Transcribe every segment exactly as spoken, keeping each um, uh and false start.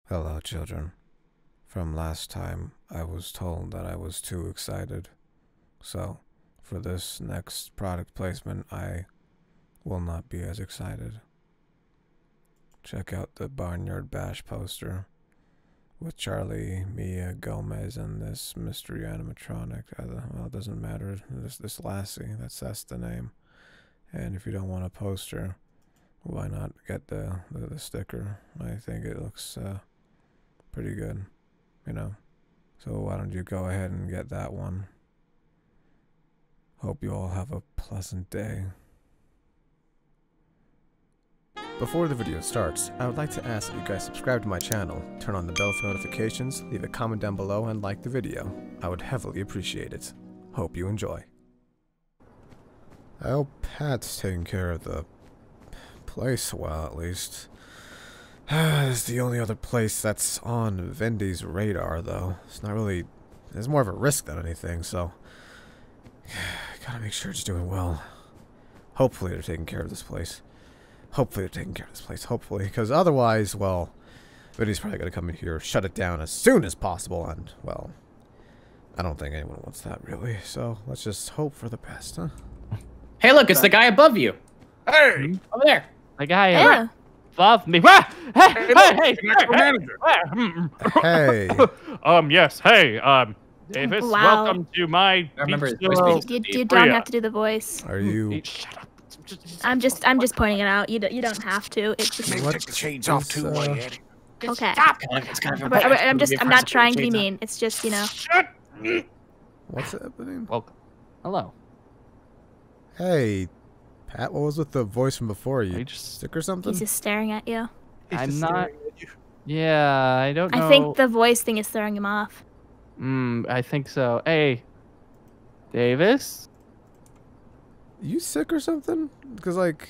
Hello, children. From last time, I was told that I was too excited. So, for this next product placement, I will not be as excited. Check out the Barnyard Bash poster with Charlie, Mia, Gomez, and this mystery animatronic. Uh, well, it doesn't matter. This this lassie. That's that's the name. And if you don't want a poster, why not get the the, the sticker? I think it looks uh, pretty good, you know. So why don't you go ahead and get that one? Hope you all have a pleasant day. Before the video starts, I would like to ask that you guys subscribe to my channel, turn on the bell for notifications, leave a comment down below, and like the video. I would heavily appreciate it. Hope you enjoy. I hope Pat's taking care of the place well, at least. It's the only other place that's on Vendy's radar, though. It's not really... There's more of a risk than anything, so... Gotta make sure it's doing well. Hopefully they're taking care of this place. Hopefully they're taking care of this place, hopefully. Because otherwise, well... Vendy's probably gonna come in here, shut it down as soon as possible, and, well... I don't think anyone wants that, really. So, let's just hope for the best, huh? Hey, look, it's the guy above you. Hey! Over there. The guy Yeah. above me. Ah! Hey, Hey, hey, look, hey, it's the actual hey, manager. hey. Hey! Um, yes, hey, um, Davis, Wow. welcome to my I remember his pizza. voice You, you Oh, don't yeah. have to do the voice. Are you... Shut up. Just- I'm just I'm just pointing it out. You don't you don't have to. It's just Maybe What take the chains off is, too uh, while you're at it. okay. Stop. It's kind of But- but I'm just Maybe I'm if I not put trying the to be chains on. mean. It's just you know. Shut! What's happening? Well, hello. Hey, Pat, what was with the voice from before? I You just, sick or something? He's just staring at you. I'm not, yeah, I don't know. I think the voice thing is throwing him off. Mm, I think so. Hey, Davis? You sick or something? Because, like,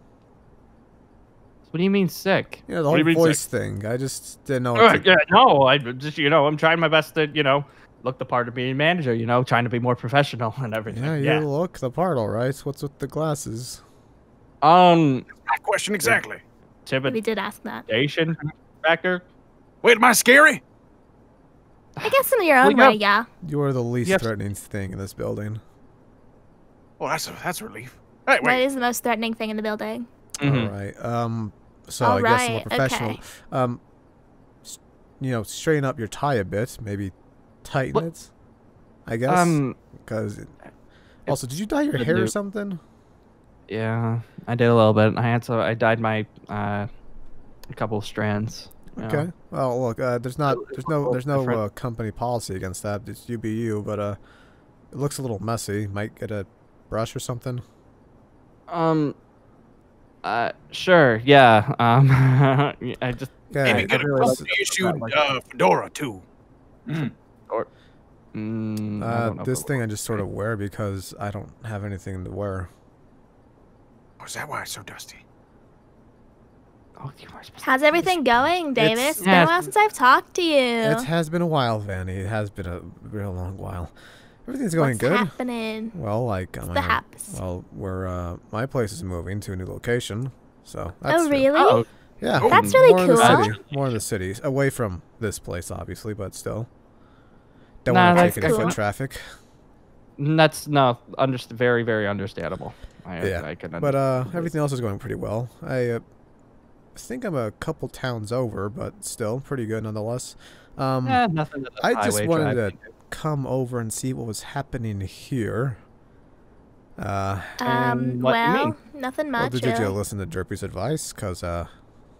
What do you mean sick? you know, the What do whole you mean voice thing. I just didn't know. Uh, What to... yeah, no, I just, you know, I'm trying my best to, you know, look the part of being manager, you know, trying to be more professional and everything. Yeah, you Yeah. look the part, all right. What's with the glasses? Um, My question exactly. We did ask that. intimidation factor? Wait, am I scary? I guess in your own We got- way, yeah. You are the least Yes. threatening thing in this building. Well, that's a, that's a relief. Hey, What wait. is the most threatening thing in the building? Mhm. All right. Um. So All I guess more right, professional. okay. Um. s- You know, straighten up your tie a bit. Maybe tighten What- it. I guess. Um, Because. Also, did you dye your the hair or new- something? yeah, I did a little bit. I had to, I dyed my, uh, a couple of strands. you know. Okay. Well, look, uh, there's not, It- it's there's a no, little there's no different. uh, company policy against that. It's you be you, but uh, it looks a little messy. Might get a brush or something. Um, uh, sure, yeah, um, I just, Yeah. Maybe I get a really like company issued like- uh, fedora too. mm, I Uh, don't know this if it thing I would- just sort of wear because I don't have anything to wear. Oh, is that why it's so dusty? Oh, you are supposed How's everything going, Davis? It's- It's been a while since I've talked to you. It has been a while, Vanny. It has been a real long while. Everything's going What's good. happening? Well, like, What's um, the I- haps? well, we're uh, my place is moving to a new location, so that's Oh, good. really? Oh, Yeah, Oh. That's really more in the cool. city, more in the city, away from this place, obviously, but still. Don't Nah, want to that's take any cool. foot traffic. that's no, under, very, very understandable. I, Yeah, I can But uh, understand. everything else is going pretty well. I uh, think I'm a couple towns over, but still pretty good nonetheless. Um, Eh, nothing to the I just highway wanted traffic. to come over and see what was happening here. Uh, Um, And what do you well, mean? nothing well, much. did, did you really. listen to Derpy's advice? Because, uh,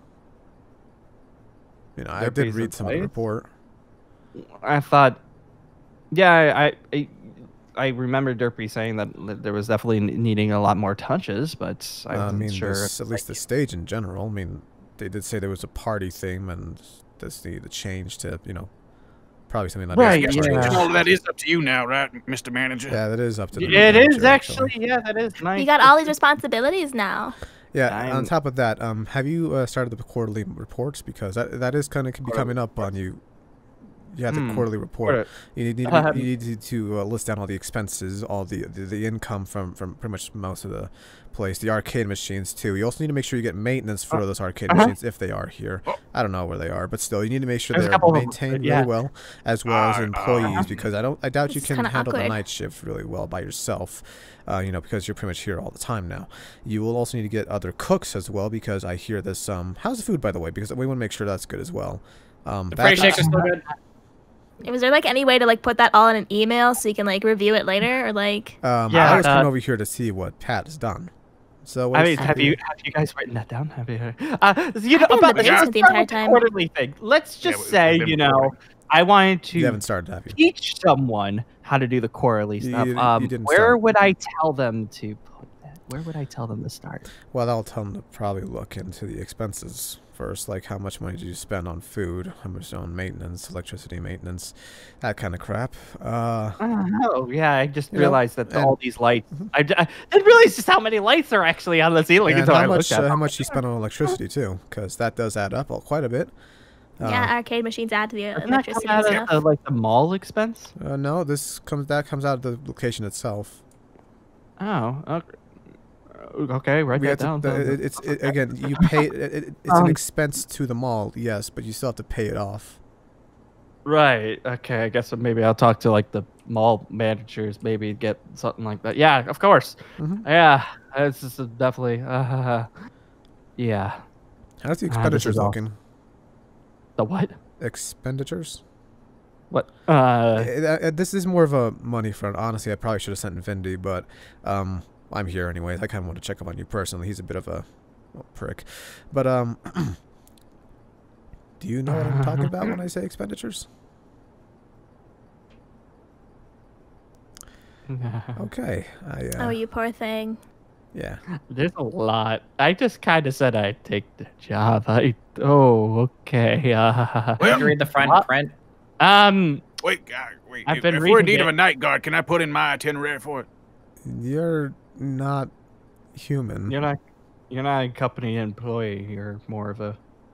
you know, I did Derpy's read some of the advice? report. I thought, yeah, I, I, I remember Derpy saying that l- there was definitely n- needing a lot more touches, but I Uh, I wasn't mean, sure. this, if, at least the like, stage in general. I mean, they did say there was a party theme, and this needed to change to, you know, probably something that Right, is Guess party. yeah. changing all of that is up to you now, right, Mister Manager? Yeah, that is up to the It is manager, actually, yeah, that is nice. You got all these responsibilities now. Yeah. On I'm- top of that, um, have you uh, started the quarterly reports? Because that that is kind of be coming up on you. You have the Hmm. quarterly report. Quarter- You need, need, to, Um, be- you need to, to uh, list down all the expenses, all the, the the income from from pretty much most of the place. The arcade machines too. You also need to make sure you get maintenance for Uh, those arcade uh-huh. machines if they are here. Oh. I don't know where they are, but still, you need to make sure There's a they're couple of them, maintained yeah. really well, as well as Uh, employees. uh, because I don't, I doubt you It's can kinda handle the awkward. night shift really well by yourself. Uh, you know, because you're pretty much here all the time now. You will also need to get other cooks as well, because I hear this. Um, how's the food, by the way? Because we want to make sure that's good as well. Um, The Freddy bathrooms- shakes are still good. Was there like any way to like put that all in an email so you can like review it later or like? Um, Yeah, I was uh, coming over here to see what Pat has done. So I what's mean, the- have you have you guys written that down? Have you? Uh, you know, I've been in about the let's basement the start entire with time. quarterly thing. Let's Yeah, just we- say, we've been you know, recording. I wanted You to haven't started, have you? teach someone how to do the quarterly You- stuff. you- you um, didn't where start. would I tell them to put that? Where would I tell them to start? Well, that'll tell them to probably look into the expenses first, like how much money did you spend on food, how much on maintenance, electricity maintenance, that kind of crap. Uh, Oh, yeah, I just You know, realized that and- all these lights. Mhm. I, d- I didn't realize just how many lights are actually on the ceiling and until I how looked much at uh, them. how much you spend on electricity too, because that does add up all, quite a bit. Uh, Yeah, arcade machines add to the Doesn't that come electricity out and of stuff. the, like the mall expense? uh, no, this comes that comes out of the location itself. Oh, okay. Okay, write We that have down. to, so- it, it's it, again, you pay it, it, it's an Um, expense to the mall, yes, but you still have to pay it off. Right. Okay. I guess maybe I'll talk to like the mall managers. Maybe get something like that. Yeah. Of course. Mhm. Yeah. This is definitely. Uh, yeah. How's the Ah, this expenditures is awesome. looking? The what? Expenditures? What? Uh. Uh, uh, this is more of a money front. Honestly, I probably should have sent Vindy, but um, I'm here anyways. I kind of want to check up on you personally. He's a bit of a well, prick. But um, do you know what I'm talking about when I say expenditures? Okay. I uh, Oh, you poor thing. yeah. There's a lot. I just kind of said I'd take the job. I. Oh. Okay. Uh, Did you read the front What? print? um. Wait, God, wait. I've if, been if we're in reading need of it. a night guard, can I put in my itinerary for it? You're not human. You're not. You're not a company employee. You're more of a.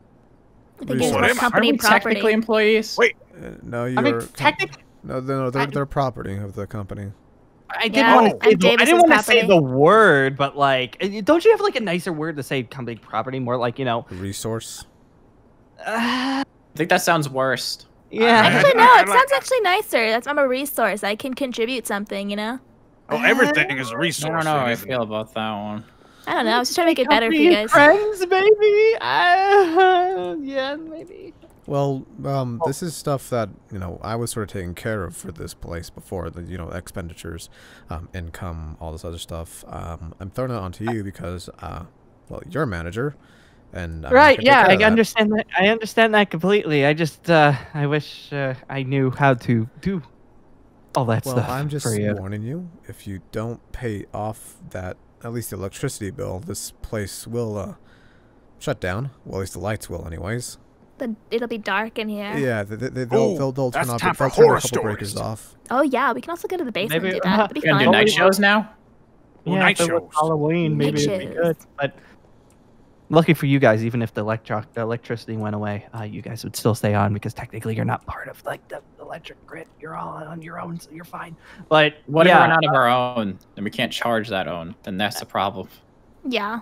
I think Well, it's am more I- Are company we property. technically employees? Wait. Uh, no, you're. I mean, technically. no, no, they're I- they're property of the company. I didn't Yeah, want and to say. The, I Davis's didn't want to say property. the word, but like, uh, don't you have like a nicer word to say company property? More like, you know. Resource. Uh, I think that sounds worst. yeah. Actually, no, I it like- sounds actually nicer. That's I'm a resource. I can contribute something, you know. Oh, everything is a I resource. don't know how then, I isn't feel it? about that one. I don't know. I was just trying to make it better for Company you and guys. Friends, maybe. Uh, yeah, maybe. Well, um, this is stuff that, you know, I was sort of taking care of for this place before, the, you know, expenditures, um, income, all this other stuff. Um, I'm throwing it onto you because, uh, well, you're a manager, and I'm not Right? gonna take Yeah, care I of that. understand that. I understand that completely. I just, uh, I wish uh, I knew how to do all that Well, stuff I'm just for you. warning you, if you don't pay off that, at least the electricity bill, this place will, uh, shut down. Well, at least the lights will anyways. Then it'll be dark in here. Yeah, they, they, they'll, Ooh, they'll, they'll turn that's off, time they'll for turn a horror couple breakers stories. off. Oh yeah, we can also go to the basement Maybe- and do that. That'd be You gonna do fun. night shows now? Well, Yeah, night if it was shows. Halloween, Night maybe it'd be shows. good. But lucky for you guys, even if the electric the electricity went away, uh, you guys would still stay on because technically you're not part of like the electric grid. You're all on your own, so you're fine. But What yeah, if we're not of our own and we can't charge that own? Then that's the problem. Yeah.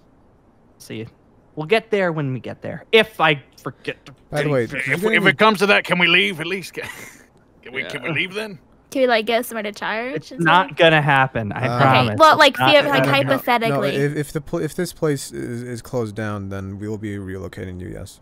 see, we'll get there when we get there. If I forget to. By the way, If, did you if, get if any- it comes to that, can we leave at least? Can, can we? Can we Yeah. leave then? Can we like get somewhere to charge? It's and not stuff? gonna happen. I Uh, promise. Okay. Well, like, It's not theo- like gonna happen. hypothetically. No, if, if the pl- if this place is, is closed down, then we will be relocating you. Yes.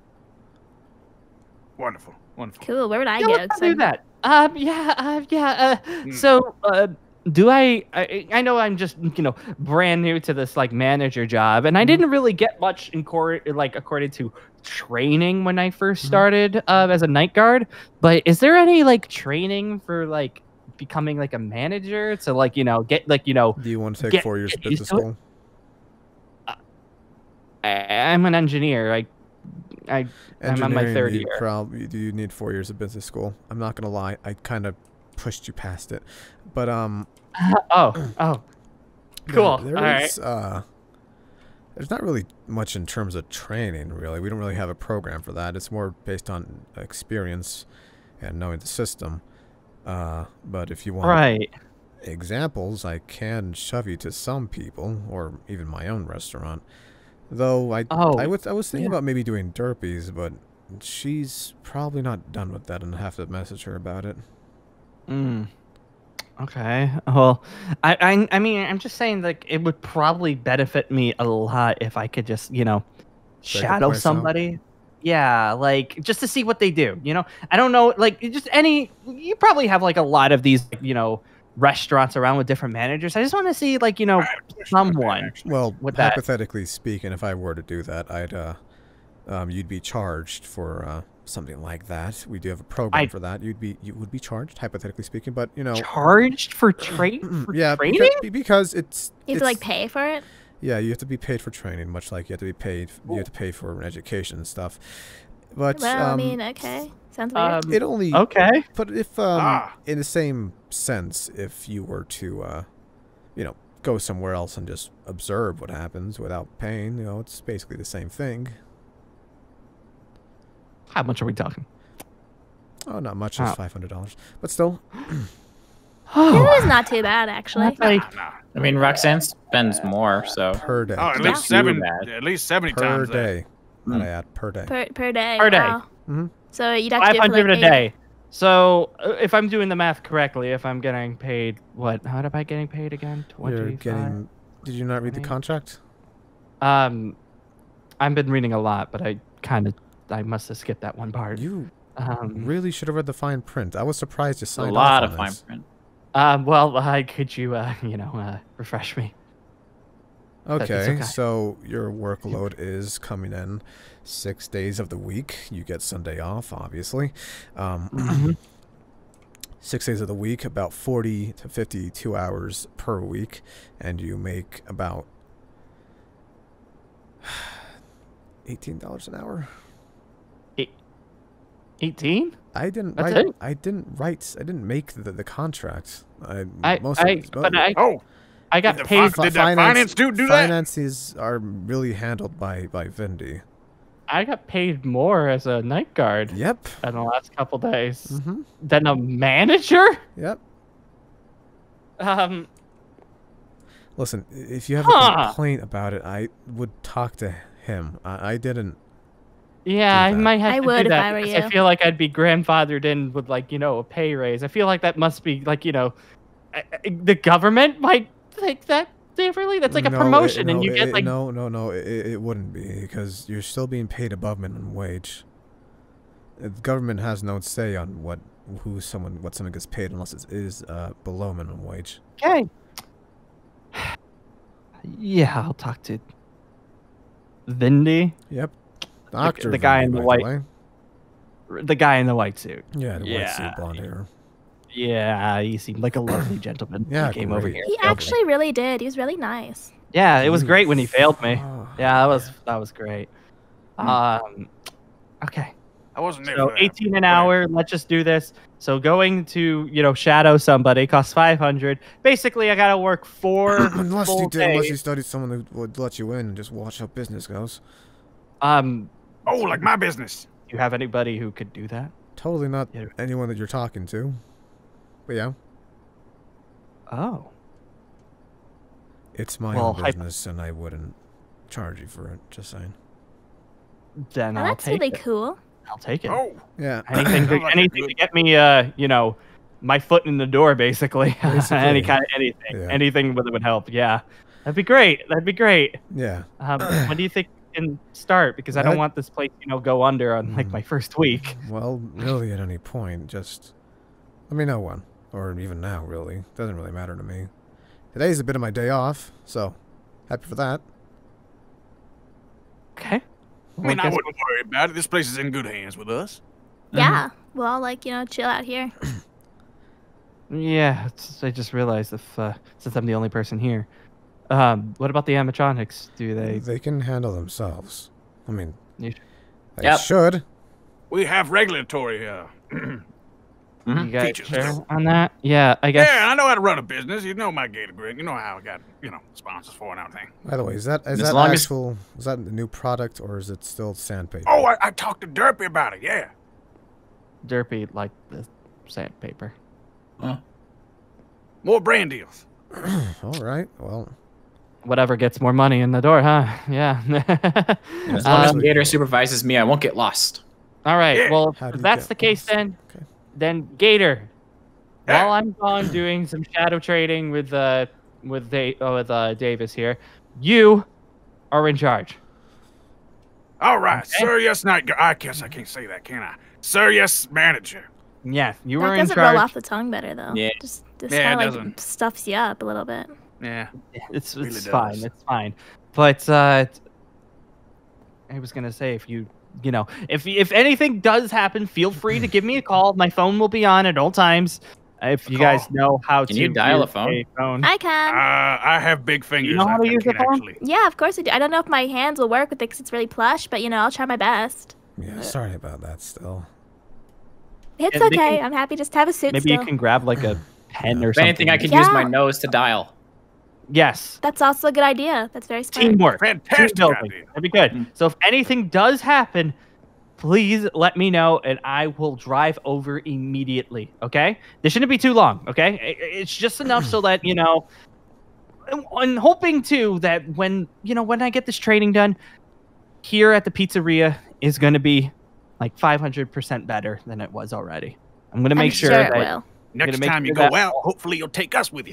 Wonderful, wonderful. Cool. Where would I Yeah, go? let's 'Cause do I'm- that. Um, yeah, uh, yeah. Uh, Hmm. so, uh, do I, I? I know I'm just, you know, brand new to this like manager job, and I didn't really get much in court, like according to training when I first started uh, as a night guard. But is there any like training for like becoming like a manager to like you know get like you know Do you want to take Get- four years of get used business to it. school? I, I'm an engineer. I, I I'm on my Engineering, third you year. prob- you- do you need four years of business school? I'm not gonna lie, I kind of pushed you past it, but um. oh oh there- Cool, There alright. is, uh, there's not really much in terms of training. Really, we don't really have a program for that. It's more based on experience and knowing the system. Uh, but if you want Right. examples, I can shove you to some people, or even my own restaurant. Though I, Oh, I, was, I was thinking yeah. about maybe doing Derpies, but she's probably not done with that, and I have to message her about it. Mm. Okay. Well, I, I I mean, I'm just saying, like, it would probably benefit me a lot if I could just, you know, Check the shadow place out. somebody. Yeah, like just to see what they do. You know, I don't know, like just any. You probably have like a lot of these, you know, restaurants around with different managers. I just want to see, like, you know, I had a question about that, someone. actually. Well, With that. hypothetically speaking, if I were to do that, I'd, uh, um, you'd be charged for uh, something like that. We do have a program I- for that. You'd be, you would be charged, hypothetically speaking, but you know, Charged for trade for yeah, training? because, because it's You have to like it's- pay for it. Yeah, you have to be paid for training, much like you have to be paid. You have to pay for education and stuff. But Well, um, I mean, okay, sounds weird. Um, it only. okay. But if, um, Ah. in the same sense, if you were to, uh, you know, go somewhere else and just observe what happens without paying, you know, it's basically the same thing. How much are we talking? Oh, not much, just Oh. five hundred dollars. But still, It is not too bad actually. That's like, Nah. I mean, Roxanne spends more, so per day. Oh, at Yeah. least seven, Too bad. at least seventy Per times that. day. Not Mm. add, per day. Per per day. Per day. Wow. hmm So you'd have to five do it for hundred like a eight- day. So uh, if I'm doing the math correctly, if I'm getting paid, what? How am I getting paid again? You're twenty-five. getting. Did you not read the twenty. contract? Um, I've been reading a lot, but I kind of, I must have skipped that one part. You Um, really should have read the fine print. I was surprised you a signed lot off of on fine this. print. um, well, uh, could you, uh, you know, uh, refresh me? That is Okay, okay. so your workload is coming in six days of the week. You get Sunday off, obviously. Um, Mhm. six days of the week, about forty to fifty-two hours per week, and you make about eighteen dollars an hour. eighteen? I didn't That's write. it? I didn't write. I didn't make the, the contract. I, I, most I, of it's- but I, Oh, I got did the paid. fi- did that finance dude do that? Finances are really handled by by Vindy. I got paid more as a night guard Yep. in the last couple days Mm-hmm. than a manager. Yep. Um, Listen, i- if you have Huh. a complaint about it, I would talk to him. I, I didn't. yeah, I that. might have I to would do if that I were because I you. feel like I'd be grandfathered in with, like, you know, a pay raise. I feel like that must be like, you know, I- I- the government might think that differently. That's like a No, it- promotion, and no, you get it- like no, no, no. It, it wouldn't be because you're still being paid above minimum wage. The government has no say on what who someone what someone gets paid unless it is uh, below minimum wage. okay. Yeah, I'll talk to Vindy, Yep. Doctor the guy Vindy, in the by white- way. the guy in the white suit. Yeah, the white Yeah. suit, blonde hair. Yeah, he seemed like a lovely gentleman. when Yeah, he came over great. here. He and failed me. actually really did. He was really nice. Yeah, it was great when he failed me. Oh, Yeah, that was that was great. Um, okay. I wasn't there. So for that. eighteen an But- hour. Let's just do this. So going to, you know, shadow somebody costs five hundred. Basically, I gotta work four unless full you did, unless you days. studied someone who would let you in and just watch how business goes. Um, Oh, like my business. do you have anybody who could do that? Totally not Yeah. anyone that you're talking to. But yeah, Oh, it's my Well, own hypo- business, and I wouldn't charge you for it. Just saying. then Oh, I'll that's take really it. cool. I'll take it. Oh, Yeah. Anything, to, Sounds like a anything to good- get me, uh, you know, my foot in the door, basically. Any Basically. kind of anything, Yeah. anything that would help. Yeah, that'd be great. That'd be great. Yeah. Um, when do you think we can start? Because I don't That- want this place, you know, go under on like Mm. my first week. Well, really, at any point, just let me know when, or even now. Really, doesn't really matter to me. Today's a bit of my day off, so happy for that. Okay. I mean, I guess- wouldn't worry about it. This place is in good hands with us. Yeah. We'll all like, you know, chill out here. Yeah, it's, I just realized if uh, since I'm the only person here, um, what about the animatronics? Do they? They can handle themselves. I mean, You- they Yep. should. We have regulatory. Uh, Mhm. You guys Features. sure on that? Yeah, I guess. yeah, I know how to run a business. You know my Gator Grid. You know how I got, you know, sponsors for and everything. By the way, is that is As that long as- actual? Is that the new product, or is it still sandpaper? Oh, I, I talked to Derpy about it. Yeah. Derpy like the sandpaper. Huh. More brand deals. All right. Well, Whatever gets more money in the door, huh? Yeah. As long as Um, Gator supervises me, I won't get lost. All right. Yeah. Well, How do if you that's get the case, lost? then okay. then Gator, Yeah. while I'm gone doing some shadow trading with uh with da- uh, with uh, Davis here, you are in charge. All right, Okay. sir. Yes, night. gu- I guess I can't say that, can I? Sir, yes, manager. Yeah, you That were in doesn't charge. roll off the tongue better though. Yeah. Just just Yeah, it kind of like doesn't. stuffs you up a little bit. Yeah. It's Really it's fine. does. It's fine. But uh, t- I was gonna say if you you know if if anything does happen, feel free to give me a call. My phone will be on at all times. If you guys call. know how Can to you dial a use phone? phone. I Uh, can. I have big fingers. know how I to think use I the can phone? actually. Yeah, of course I do. I don't know if my hands will work with it because it's really plush, but you know, I'll try my best. Yeah, sorry about that still. It's Yeah, they okay. can- I'm happy just to have a suit Maybe still. you can grab like a pen or If something. anything, I can use my Yeah. nose to dial. Yes. That's also a good idea. That's very smart. Teamwork. Fantastic Team building. idea. That'd be good. Mm. So if anything does happen, please let me know and I will drive over immediately. Okay? This shouldn't be too long. Okay? I- I- It's just enough so that you know. I'm- I'm hoping too that when you know when I get this training done, here at the pizzeria is going to be like five hundred percent better than it was already. I'm going to I'm make sure, sure that it will. Next gonna make time you sure go that- out, hopefully you'll take us with you.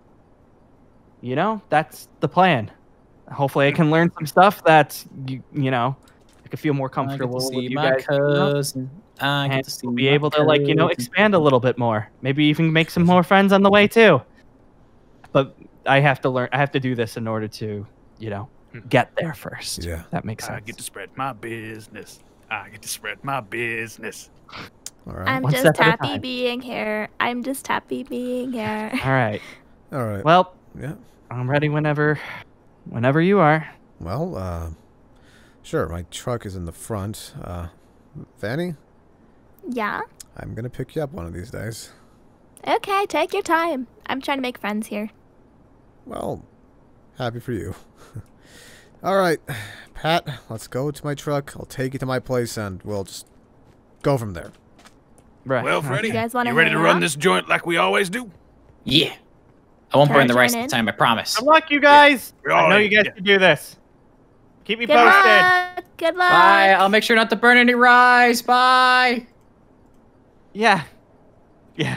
you know that's the plan. Hopefully, I can learn some stuff that you you know I can feel more comfortable with you guys. you know? cousin. I get And to see we'll be my able to like you know cousin. expand a little bit more. Maybe even make some more friends on the way too. But I have to learn. I have to do this in order to you know get there first. Yeah. That makes I sense. get to spread my business. I get to spread my business. All right. I'm One just step at a happy time. being here. I'm just happy being here. All right. All right. Well, yeah. I'm ready whenever, whenever you are. Well, uh, sure. My truck is in the front. Uh, Vanny, Yeah. I'm gonna pick you up one of these days. Okay, take your time. I'm trying to make friends here. Well, happy for you. All right, Pat, let's go to my truck. I'll take you to my place, and we'll just go from there. Right. Well, Freddy, You guys wanna you ready to hang run out? this joint like we always do? Yeah. I won't Can I burn the rice join this in? time, I promise. Good luck, you guys. We're I all know in, you guys yeah. can do this. Keep me Good posted. luck. Good luck. Bye. I'll make sure not to burn any rice. Bye. Yeah. Yeah.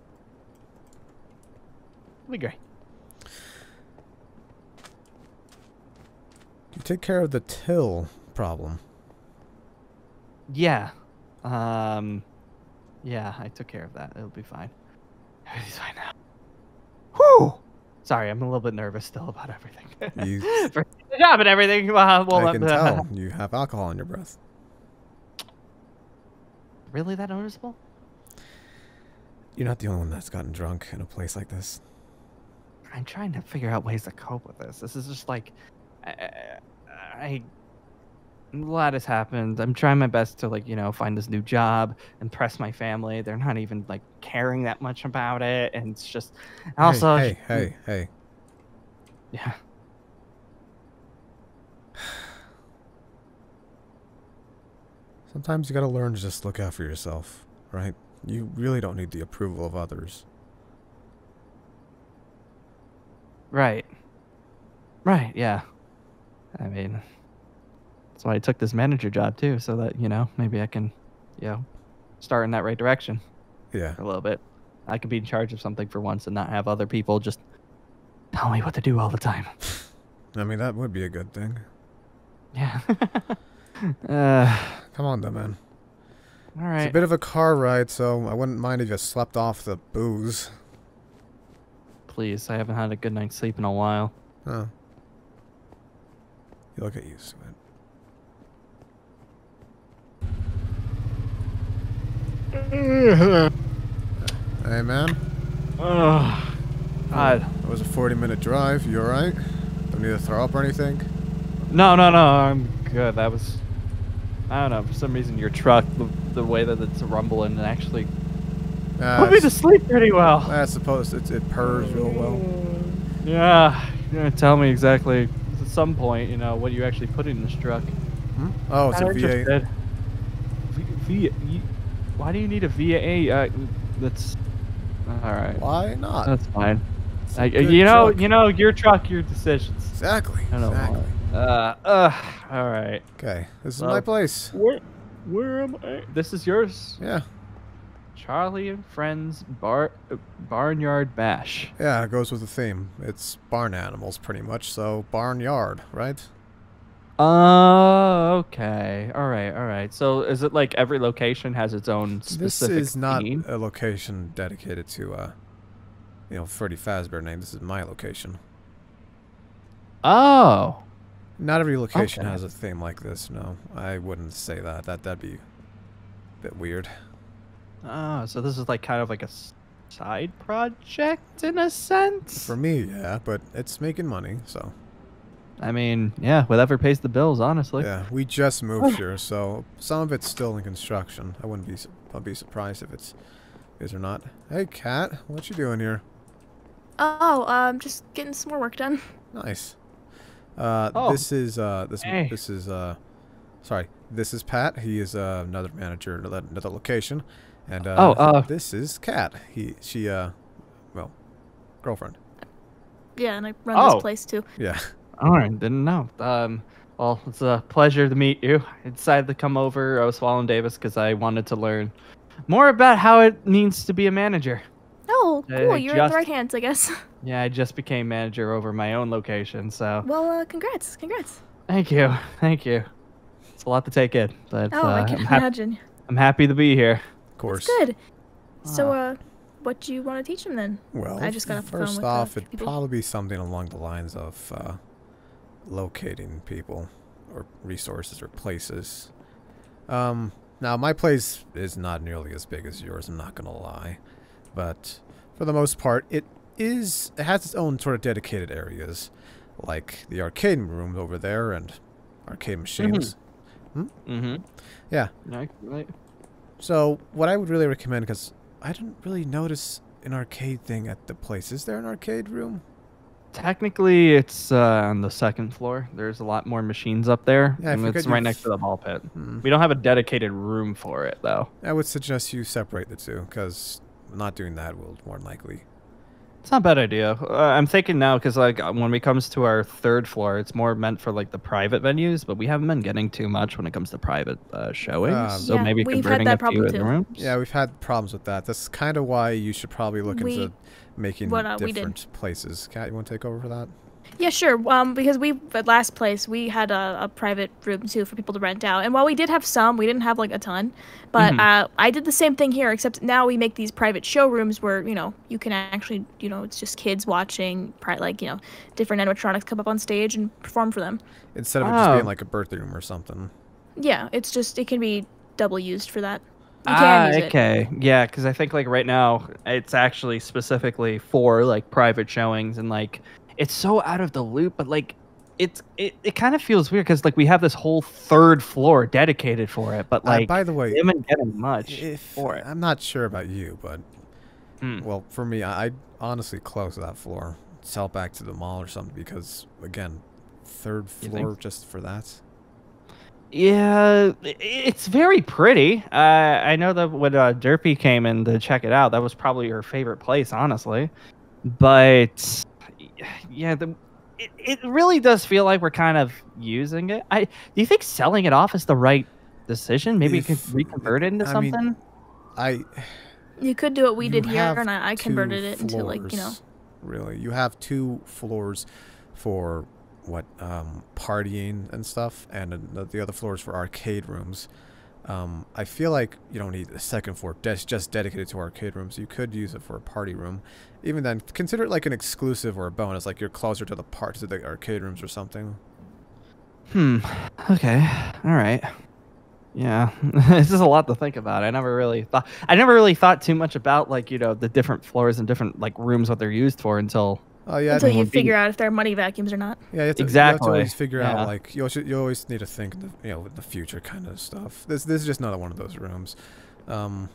It'll be great. You take care of the till problem. Yeah. Um. Yeah, I took care of that. It'll be fine. Everything's fine now. Whew. Sorry, I'm a little bit nervous still about everything. You, For the job and everything. Well, well, I can uh, tell you have alcohol in your breath. Really that noticeable? You're not the only one that's gotten drunk in a place like this. I'm trying to figure out ways to cope with this. This is just like, I, I, a lot has happened. I'm trying my best to like, you know, find this new job, impress my family. They're not even like caring that much about it, and it's just, also, hey, hey, hey, hey. yeah. Sometimes you gotta learn to just look out for yourself, right? You really don't need the approval of others. Right. Right, yeah. I mean, that's why I took this manager job too, so that, you know, maybe I can, you know, start in that right direction Yeah. for a little bit. I can be in charge of something for once and not have other people just tell me what to do all the time. I mean, that would be a good thing. Yeah. uh, Come on, though, man. all It's a right. bit of a car ride, so I wouldn't mind if you slept off the booze. Please, I haven't had a good night's sleep in a while. Huh. You'll get used to it. Hey, man. Oh, God. That was a forty minute drive. You alright? Don't need to throw up or anything? No, no, no. I'm good. That was. I don't know. For some reason, your truck, the, the way that it's rumbling, actually Uh, put me to sleep pretty well. I suppose it, it purrs real well. Yeah. You're going to tell me exactly at some point, you know, what you actually put in this truck. Hmm? Oh, it's Not a V eight. interested. V, v, y- Why do you need a V A? Uh, that's all right. Why not? That's fine. It's a I, good you know, truck. you know, your truck, your decisions. Exactly. I don't Exactly. know. Uh, uh, all right. Okay, this is Well, my place. Where, where am I? This is yours. Yeah. Charlie and Friends Bar uh, Barnyard Bash. Yeah, it goes with the theme. It's barn animals, pretty much. So barnyard, right? Oh, okay. All right, all right. So is it like every location has its own This specific is not theme? a location dedicated to, uh, you know, Freddy Fazbear name. This is my location. Oh. Not every location Okay. has a theme like this. No, I wouldn't say that. That that'd be a bit weird. Oh, so this is like kind of like a s- side project in a sense? For me, yeah, but it's making money, so I mean, yeah, whatever pays the bills, honestly. yeah. We just moved here, so some of it's still in construction. I wouldn't be su- I'd be surprised if it's is or not. Hey, Kat, what you doing here? Oh, um, just getting some more work done. Nice. Uh, Oh. this is uh, this Hey. this is uh, sorry. This is Pat. He is uh, another manager at another location, and uh, Oh, uh. this is Kat. He she uh, well, girlfriend. Yeah, and I run Oh. this place too. Yeah. All right, didn't know. Um, well, it's a pleasure to meet you. I decided to come over, uh, Swallow Davis, because I wanted to learn more about how it means to be a manager. Oh, Uh, cool. You're in just- the right hands, I guess. Yeah, I just became manager over my own location, so Well, uh, congrats, congrats. thank you, thank you. It's a lot to take in, but Oh, uh, I I'm, can hap- imagine. I'm happy to be here. Of course. That's good. So, Ah. uh, what do you want to teach them then? Well, I just got off the phone first with, uh, off, two it'd people. probably be something along the lines of uh, locating people or resources or places. Um, now, my place is not nearly as big as yours, I'm not going to lie. But for the most part, it is, it has its own sort of dedicated areas, like the arcade room over there and arcade machines. Mm-hmm. Yeah. Yeah, right. So, what I would really recommend, because I didn't really notice an arcade thing at the place. Is there an arcade room? Technically, it's uh, on the second floor. There's a lot more machines up there, Yeah, I and forgot it's you right f- next to the ball pit. Hmm. We don't have a dedicated room for it, though. I would suggest you separate the two, because not doing that will more than likely. It's not a bad idea. Uh, I'm thinking now because like uh, when it comes to our third floor, it's more meant for like the private venues, but we haven't been getting too much when it comes to private uh, showings. Um, so Yeah, maybe we've had converting that a few problem of the too. rooms. Yeah, we've had problems with that. That's kind of why you should probably look We- into making what, uh, we did. different places. Kat, you want to take over for that? Yeah, sure. Um, because we at last place we had a, a private room too for people to rent out, and while we did have some, we didn't have like a ton. But Mhm. uh, I did the same thing here, except now we make these private showrooms where you know you can actually you know it's just kids watching, pri- like you know different animatronics come up on stage and perform for them. Instead of it just Oh. being like a birthday room or something. Yeah, it's just it can be double used for that. You Ah, can use it. okay. Yeah, because I think like right now it's actually specifically for like private showings and like it's so out of the loop, but like it's it, it kind of feels weird because like we have this whole third floor dedicated for it, but Uh, like by the way, we haven't getting much if for it. I'm not sure about you, but Hmm. well, for me, I I'd honestly close that floor, sell back to the mall or something, because again, third You floor think? just for that. Yeah, i- it's very pretty. Uh, I know that when uh, Derpy came in to check it out, that was probably her favorite place, honestly. But yeah, the, it, it really does feel like we're kind of using it. I do you think selling it off is the right decision? Maybe you could If- reconvert it into I mean, something. I You could do what we you did here, have and I, I two converted it into like you know. floors, really, you have two floors for what um partying and stuff, and the, the other floors for arcade rooms. um I feel like you don't need a second floor that's just dedicated to arcade rooms. You could use it for a party room. Even then, consider it like an exclusive or a bonus, like you're closer to the part to the arcade rooms or something. Hmm. Okay. All right. Yeah, this is a lot to think about. I never really thought. I never really thought too much about like you know the different floors and different like rooms what they're used for until. Oh yeah, Until I you mean, figure out if they're money vacuums or not. yeah, you have to, you have to Exactly, always figure yeah. out like you always, you always need to think the, you know the future kind of stuff. This this is just another one of those rooms. Um,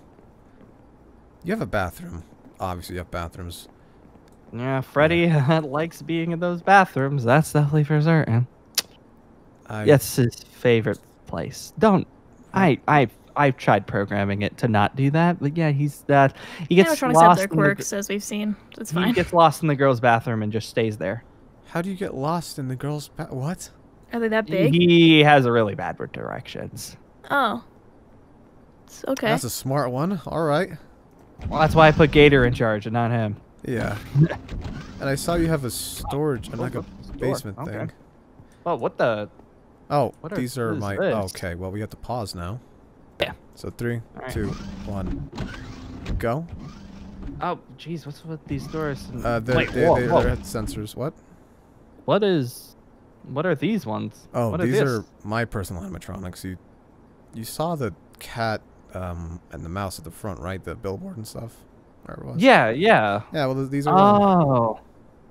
you have a bathroom. Obviously, you have bathrooms. Yeah, Freddy likes being in those bathrooms. That's definitely for certain. I, That's his favorite place. Don't. I I I've tried programming it to not do that, but yeah, he's that he gets Animatronics have lost their in the, quirks, as we've seen. It's he fine. gets lost in the girls' bathroom and just stays there. How do you get lost in the girls' ba- what? Are they that big? He has a really bad with directions. Oh. It's okay. That's a smart one. All right. Well, that's why I put Gator in charge and not him. Yeah. And I saw you have a storage and like a basement Okay. thing. Oh, what the? Oh, What are- these are what is my. this? Oh, okay, well we have to pause now. Yeah. So three, Alright. two, one, go. Oh, jeez, what's with these doors? Uh, they're, Wait, they, whoa, they, whoa. they're sensors. What? What is? What are these ones? Oh, what these this? are my personal animatronics. You, you saw the cat, um, and the mouse at the front, right? The billboard and stuff. Where it was. Yeah, yeah. Yeah. Well, th- these are. them. Oh.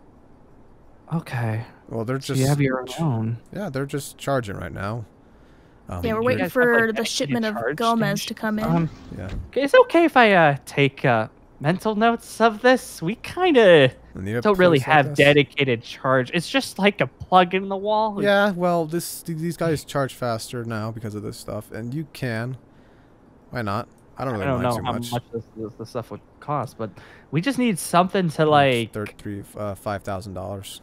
Okay. Well, they're So just. you have your ch- own. Yeah, they're just charging right now. Um, yeah, we're you're- waiting guys have, for like, the energy shipment of charge Gomez to stations? come in. Um, Yeah. okay, is it okay if I uh take uh mental notes of this? We kind of And you don't really place like have this? dedicated charge. It's just like a plug in the wall. Yeah, well, this th- these guys charge faster now because of this stuff, and you can. Why not? I don't I really don't mind know too how much. much this, this, this stuff would cost, but we just need something to It's like thir- three, uh, five thousand dollars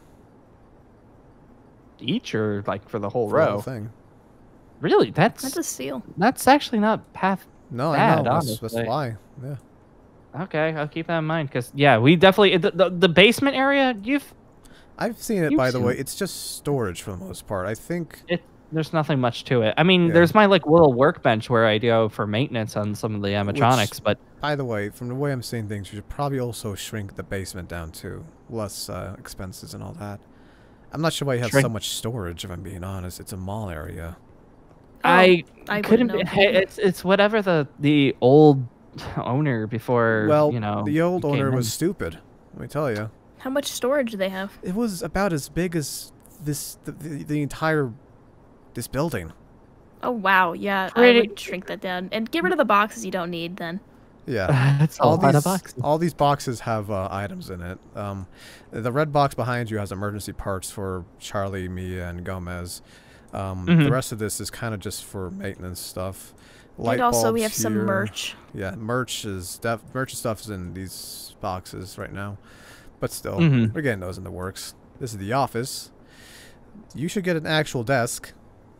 each or like for the whole for the whole row. thing. Really, that's That's a steal. that's actually not path. No, I Bad, know. That's, that's honestly. why. Yeah. Okay, I'll keep that in mind because yeah, we definitely the, the the basement area. You've I've seen it, You've by the seen way. it. It's just storage for the most part. I think. it. There's nothing much to it. I mean, Yeah. there's my like little workbench where I go for maintenance on some of the animatronics, but By the way, from the way I'm seeing things, you should probably also shrink the basement down too. Less uh, expenses and all that. I'm not sure why you have so Shrink- much storage, if I'm being honest. It's a mall area. I Oh, I couldn't. wouldn't Be, know. hey, it's it's whatever the the old owner before. Well, you know, the old came owner was in. stupid. Let me tell you. How much storage do they have? It was about as big as this the, the, the entire this building. Oh wow, yeah, Pretty- I would shrink that down and get rid of the boxes you don't need. Then Yeah. That's a all lot these of boxes. all these boxes have uh, items in it. Um, the red box behind you has emergency parts for Charlie, Mia, and Gomez. Um, The Mhm. rest of this is kind of just for maintenance stuff. Light and also we have bulbs some here. merch. Yeah, merch is def- merch stuff is in these boxes right now, but still, Mhm. we're getting those in the works. This is the office. You should get an actual desk.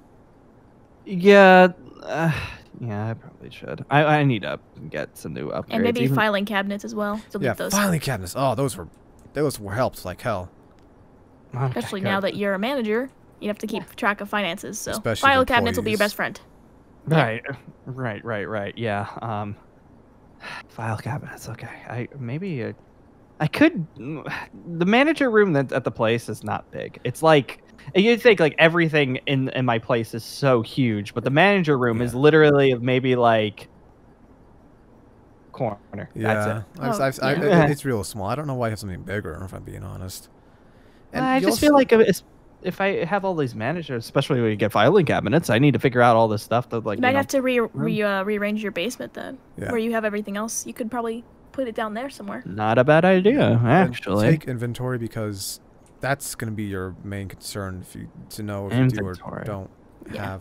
Yeah, uh, yeah, I probably should. I I need to get some new upgrades. And maybe even- filing cabinets as well. So Yeah, those. filing cabinets. Oh, those were those were helped like hell. Okay, Especially now good. that you're a manager, you have to keep track of finances. So Especially file with cabinets will be your employees. best friend. Right, right, right, right. Yeah. Um, file cabinets. Okay. I maybe uh, I could. The manager room that's at the place is not big. It's like you'd think like everything in in my place is so huge, but the manager room is Yeah. literally maybe like corner. That's Yeah, it. I've, Oh, I've, I, yeah. it- it's real small. I don't know why I have something bigger, if I'm being honest. And I you just feel also- like if, if I have all these managers, especially when you get filing cabinets, I need to figure out all this stuff that like You you might know, have to re, re uh, rearrange your basement then, Yeah. where you have everything else. You could probably put it down there somewhere. not a bad idea and actually. take inventory because that's going to be your main concern if you to know if you do or Inventory. don't Yeah. have.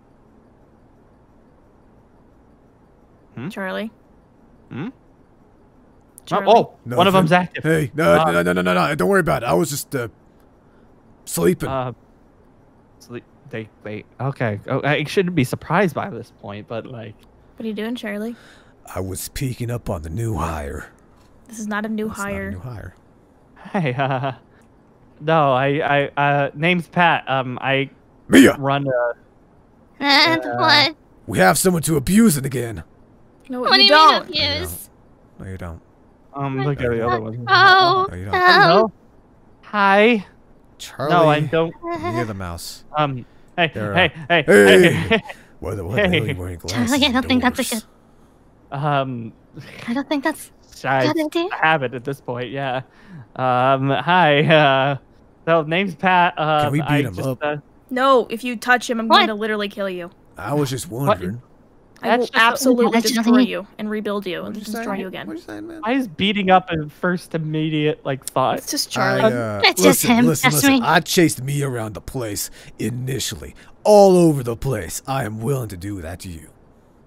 Hmm? Charlie. Hmm? Oh, Charlie. oh, No, one of Vin- them's active. Hey, no, Uh, no, no, no, no, no! Don't worry about it. I was just uh, sleeping. Uh, so they, they, they, okay. Oh, I shouldn't be surprised by this point, but like, What are you doing, Charlie? I was peeking up on the new hire. This is not a new That's not a hire. new hire. hey, uh, no, I, I, uh, name's Pat. Um, I Mia, run a, And Uh, what? we have someone to abuse it again. No, What do you you don't. mean abuse? No, you don't. um, look at the other one. Oh, No, you don't. um, Hello? Hi. Charlie, No, I don't. Mia the mouse. Um, hey, They're, hey, uh, hey, hey. hey, Why the, why the hell are you Hey. wearing glasses? Charlie, I don't think that's a indoors? good. um, I don't think that's I good idea. have it at this point, yeah. Um, hi, uh, so name's Pat. Um, we beat I him just, up? Uh, No, if you touch him, I'm What? going to literally kill you. I was just wondering. I That's will just a- absolutely That's just destroy me. you and rebuild you and What'd you destroy say? you again. What'd you say, man? I was beating up a first immediate like thought. It's just I, Charlie. uh, It's just listen, him, listen, that's listen. me. I chased me around the place initially, all over the place. I am willing to do that to you.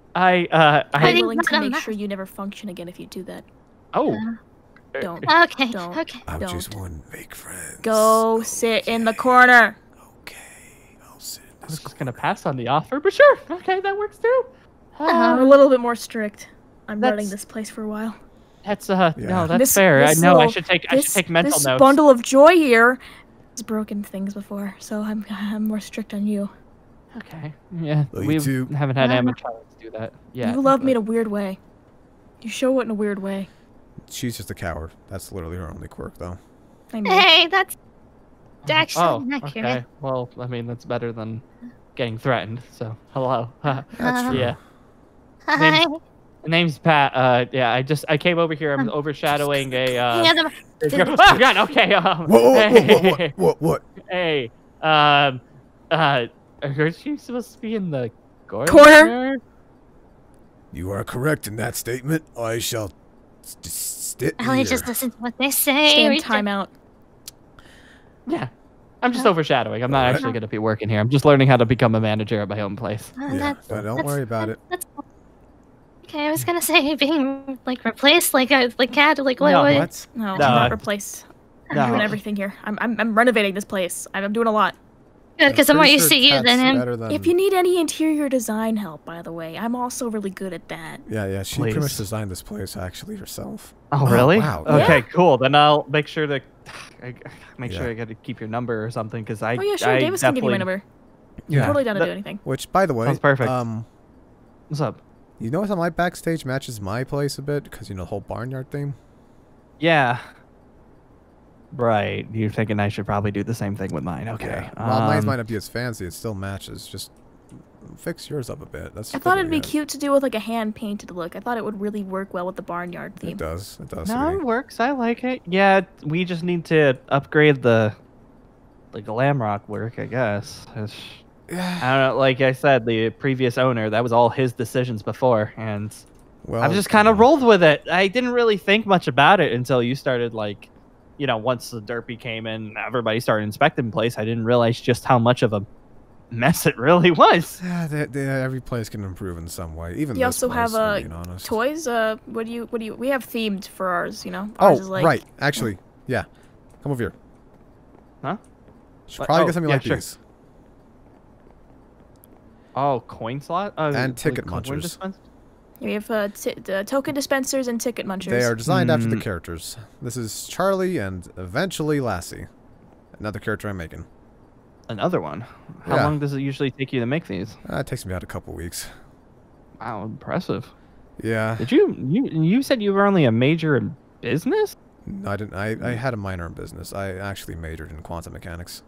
I uh I I'm I think willing not to a make ma- sure you never function again if you do that. oh Don't. Okay, Don't. okay. I Don't. just want to make friends. Go sit in the corner. Okay, I'll sit in I this was just gonna pass on the offer, but sure, okay, that works too. I'm a Uh, little bit more strict. I'm running That's- this place for a while. that's uh Yeah. no, that's This- fair. this I know I little- should take I This, should take mental this notes. bundle of joy here has broken things before, so I'm I'm more strict on you. Okay, yeah, Love you we too. haven't had Uh, animatronics do that. Yeah, you love me in a weird way. You show it in a weird way. She's just a coward. That's literally her only quirk, though. I mean, Hey, that's actually Oh, accurate. okay. Well, I mean that's better than getting threatened. So hello. That's Uh, true. yeah. Hi. The name's Pat. Uh, yeah, I just I came over here. I'm overshadowing a. Uh, Yeah, the- this girl- oh God. Okay. Um, Whoa, whoa, whoa, whoa, hey, what, what, what? hey. Um. Uh. Aren't you supposed to be in the corner? Corner? You are correct in that statement. I shall st- sit Ellie here. just listen to what they say. stand We time out. Yeah. I'm just overshadowing. I'm not Alright. actually going to be working here. I'm just learning how to become a manager at my own place. Uh, Yeah, that's, but don't that's- worry about it. That's, okay, I was gonna say being like replaced, like a like cat, like what? No, what? What? No, No, I'm I- not replaced. I'm doing No. everything here. I'm I'm, I'm renovating this place. I'm, I'm doing a lot. Good, because I'm more used to you than him. Than... If you need any interior design help, by the way, I'm also really good at that. Yeah, yeah, she pretty much Please. designed this place actually herself. Oh, Oh, really? wow. Okay, Yeah. cool. Then I'll make sure to I, make sure Yeah. I got to keep your number or something because I. Oh yeah, sure. I Davis can give you my definitely- number. Yeah. Totally down to That- do anything. Which, by the way, Sounds perfect. um, What's up? you notice how my backstage matches my place a bit? Because, you know, the whole barnyard theme? Yeah. Right. You're thinking I should probably do the same thing with mine. Okay. Yeah. While mine um, might not be as fancy, it still matches. Just fix yours up a bit. That's I thought literally it'd be it. cute to do with like a hand painted look. I thought it would really work well with the barnyard It theme. does. It does. No, it sweetie. works. I like it. Yeah, we just need to upgrade the the glam rock work, I guess. It's- Yeah. I don't know. Like I said, the previous owner, that was all his decisions before, and Well, I've just kind of rolled with it. I didn't really think much about it until you started, like, you know, once the Derpy came in, everybody started inspecting the place. I didn't realize just how much of a mess it really was. Yeah, they, they, every place can improve in some way. Even You this also place, have I'm uh, being honest. toys. Uh, what do you? What do you? We have themed for ours. You know. Oh, Ours is like, right. Actually, yeah. Come over here. Huh? Should What? probably Oh, get something yeah, like sure. these. Oh, coin slot? Oh, And like ticket coin munchers. dispense? We have uh, t- the token dispensers and ticket munchers. They are designed after the Mm. characters. This is Charlie and eventually Lassie. Another character I'm making. Another one. How Yeah. long does it usually take you to make these? Uh, it takes me about a couple weeks. Wow, impressive. Yeah. Did you you you said you were only a major in business? No, I didn't. I, I had a minor in business. I actually majored in quantum mechanics.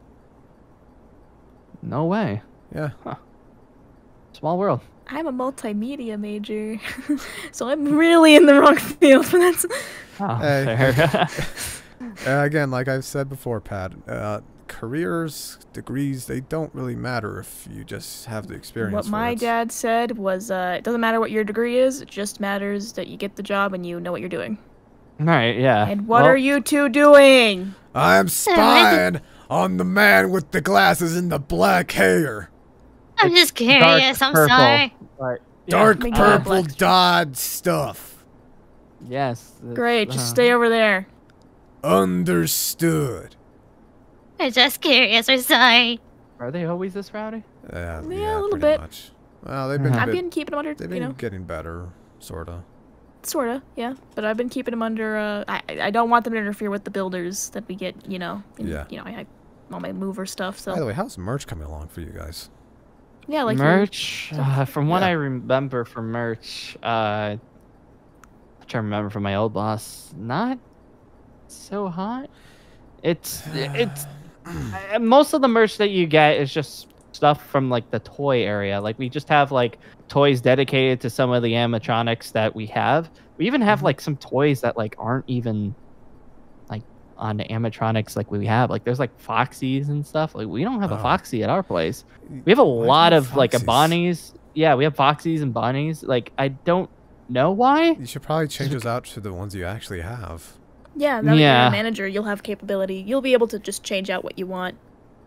No way. Yeah. Small world. I'm a multimedia major, so I'm really in the wrong field for that. Oh, Hey. fair. Uh, again, like I've said before, Pat, uh, careers, degrees, they don't really matter if you just have the experience. What for my it. dad said was, uh, it doesn't matter what your degree is. It just matters that you get the job and you know what you're doing. All right, yeah. And what Well, are you two doing? I'm spying on the man with the glasses and the black hair. I'm just curious. I'm purple. sorry. Right. Dark Make uh, it purple black. Dodd stuff. Yes. it's, Great, just uh, stay over there. Understood. I'm just curious. I'm sorry. Are they always this rowdy? Yeah, Yeah, yeah, a little pretty bit. much. Well, they've been, Uh-huh. a I've bit- been keeping them under, they've you been know, getting better, sorta. sorta, yeah. But I've been keeping them under. Uh, I I don't want them to interfere with the builders that we get. You know, in, Yeah. You know, I, I all my mover stuff. So By the way, how's merch coming along for you guys? yeah, like your- merch. Uh, from what Yeah. I remember from merch, uh, I'm trying to remember from my old boss, not so hot. It's it's uh, most of the merch that you get is just stuff from like the toy area. Like we just have like toys dedicated to some of the animatronics that we have. We even have Mhm. like some toys that like aren't even like on the animatronics like we have. Like there's like Foxies and stuff. Like we don't have a Oh. Foxy at our place. We have a Why do lot you of have like a Foxies? Bonnies. Yeah, we have Foxies and Bonnies. Like I don't know why. You should probably change those out to the ones you actually have. yeah. Now that you're Yeah. a manager, you'll have capability. You'll be able to just change out what you want.